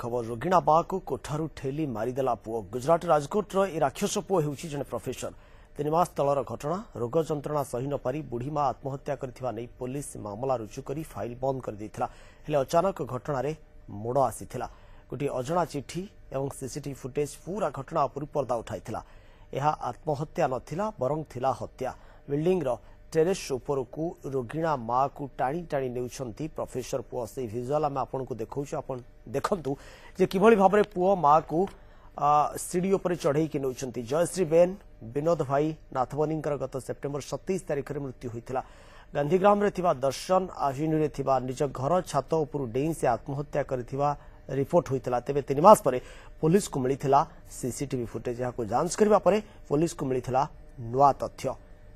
खबर रोगिणा माँ को कोठारू ठेली मारिदेला पुओ। गुजरात राजकोट ए राक्षस पुओ होउछि जने प्रोफेसर। 3 मास तलर घटना। रोग जंत्रणा सही न पारी बुढ़ी माँ आत्महत्या करथिबा नै पुलिस मामला रुजु करी फाइल बंद कर दैथिला। हेले अचानक घटना रे मोड़ आसीथिला। गोटे अजणा चिठी एवं सीसीटीवी फुटेज पूरा घटना उपर पर्दा उठाइथिला। यह आत्महत्या नथिला बरं थिला हत्या। बिल्डिंग रो टेरेस ऊपर को रोगिणा माँ को टाणी टाणी नेउछंती प्रोफेसर पुओ। से विजुअल आम आपन को देखौछु, आपन देखंतु जे किभଳି भाबरे पुओ माँ को सीढ़ी उपर चढ़ई के नेउछंती। जयश्री बेन विनोद भाई नाथबनींकर गत सेप्टेम्बर 27 तारिख रे मृत्यु होइथिला। गांधीग्राम रे थिबा दर्शन एवेन्यू रे थिबा निज घर छात उपर डेई से आत्महत्या करथिबा रिपोर्ट होइथिला। तेबे 3 मास परे पुलिस को मिलिथिला सीसीटीवी फुटेज। याको जांच करबा परे पुलिस को मिलिथिला नुआ तथ्य।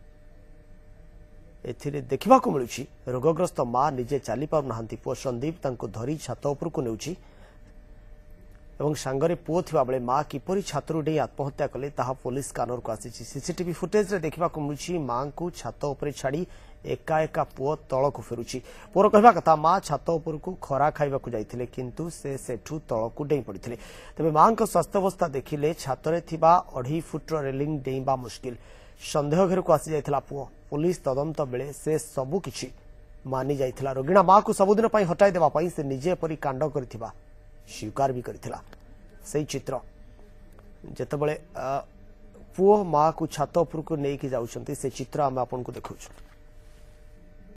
एथिरे देखिबाकू मिलुछि रोगग्रस्त माँ निजे चली पारु नाहंती। पुओ संदीप तांको धरी छात उपर को नेउछि एवं सांगरे पुओ थिबा बेले माँ किपरि छातरु डेई आत्महत्या कले ताहा पुलिस कानर को आसीछि। सीसीटीवी फुटेज रे देखिबाकू मिलुछि माँ को छात उपर छाड़ी एका एका पुओ तळकु फेरुछि। पुओर कहबा कथा माँ छात उपर को खरा खाइबाकू जाइथिले किंतु से सेठू तळकु डेई पड़िथिले। तबे माँ को स्वास्थ्य अवस्था देखिले छातरे थिबा 2.5 फुट रेलिंग डेइबा मुश्किल। संदेह घर को आसी जाइथिला पुओ। पुलिस तदंत बेले से सबु किछि मानि जाइथिला। रोगिणा माँ को सबुदिन पई हटाई देबा पई से निजे परि कांड करथिबा स्वीकार भी करथिला। सेही चित्र जेतेबेले पुओ माँ को छात उपर को नेकी जाउछंती से चित्र हम आपन को देखौछु।